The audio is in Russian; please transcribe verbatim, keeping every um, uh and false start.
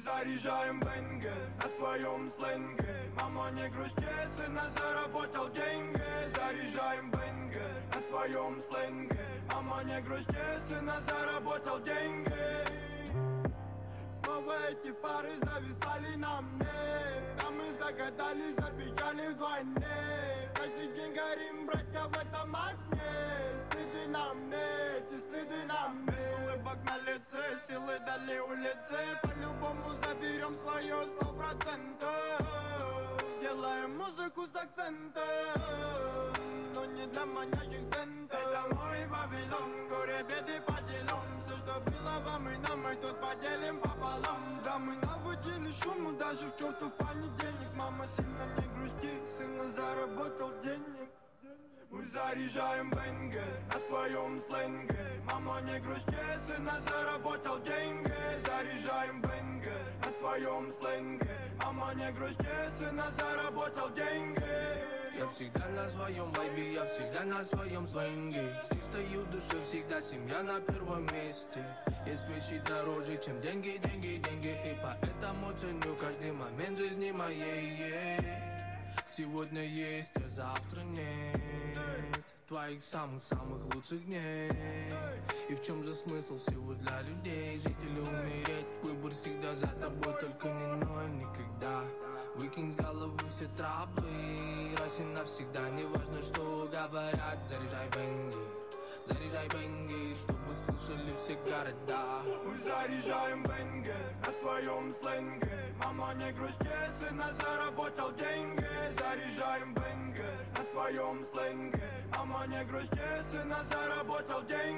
заряжаем бенгер на своем сленге. Мама, не грусти, сына заработал деньги. Заряжаем бенгер на своем сленге. Мама, не грусти, сына заработал деньги. Снова эти фары зависали на мне, а мы загадали, запечали вдвойне. Каждый день горим, братья, в этом огне. Следы на мне, эти следы на мне. Улыбок на лице, силы дали улицы. По-любому заберем свое сто процентов. Делаем музыку с акцентом, но не для манящих центов. Это мой Вавилон, горе беды поделим. Все, что было вам и нам, мы тут поделим пополам. Да, мы наводили шуму даже в чертов понедельник. Мама, сильно не грусти, сына заработал денег. Мы заряжаем бенгер на своем сленге. Мама, не грусти, сына заработал деньги. Заряжаем бенгер на своем сленге. Мама, не грусти, сына заработал деньги. Я всегда на своем вайбе, я всегда на своем сленге. Стих стою в душе, всегда семья на первом месте. Есть вещи дороже, чем деньги, деньги, деньги. И поэтому ценю каждый момент жизни моей. Сегодня есть, а завтра нет твоих самых-самых лучших дней. И в чем же смысл всего для людей? Жить или умереть, выбор всегда за тобой, только не ной никогда. Выкинь с головы все траблы, раз и навсегда. Не важно, что говорят, заряжай бенгер, заряжай бенгер, чтобы слышали все города. Мы заряжаем бенгер на своем сленге. Мама, не грусти, сына заработал деньги. Заряжаем бенгер на своем сленге. Мама, не грусти, сына заработал деньги.